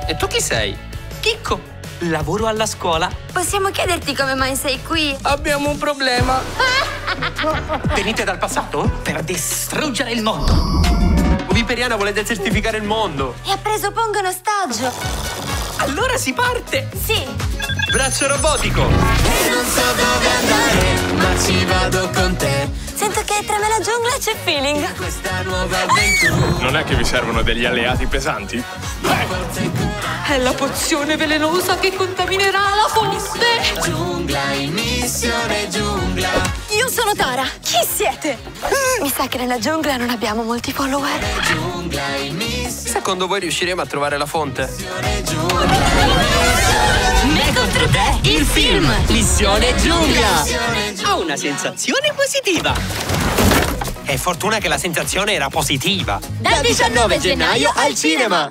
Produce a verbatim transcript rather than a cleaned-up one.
E tu chi sei? Chicco, lavoro alla scuola. Possiamo chiederti come mai sei qui? Abbiamo un problema. Venite dal passato per distruggere il mondo. Viperiana vuole desertificare il mondo. E ha preso Pongo in ostaggio. Allora si parte. Sì. Braccio robotico. E non so dove andare, ma ci vado con te. Sento che tra me e la giungla c'è feeling. Questa nuova avventura. Non è che vi servono degli alleati pesanti? È la pozione velenosa che contaminerà la fonte. Giungla in missione giungla. Io sono Tara. Chi siete? Mi sa che nella giungla non abbiamo molti follower. Giungla in missione Secondo voi riusciremo a trovare la fonte? Me contro te, il film Missione Giungla. Ho una sensazione positiva. È fortuna che la sensazione era positiva. Dal diciannove gennaio al cinema.